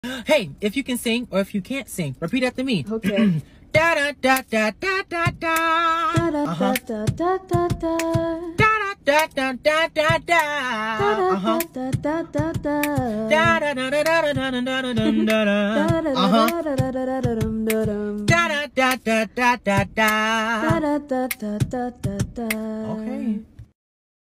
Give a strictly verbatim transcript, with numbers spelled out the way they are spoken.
Hey, if you can sing or if you can't sing, repeat after me. Okay. Da da da da da da da. Da da Uh-huh. da da da da. Da da da da da da. Uh-huh. Da da da da Da da. da da da da da da da da da da. Uh-huh. Da da da da da da. Da da da da da da.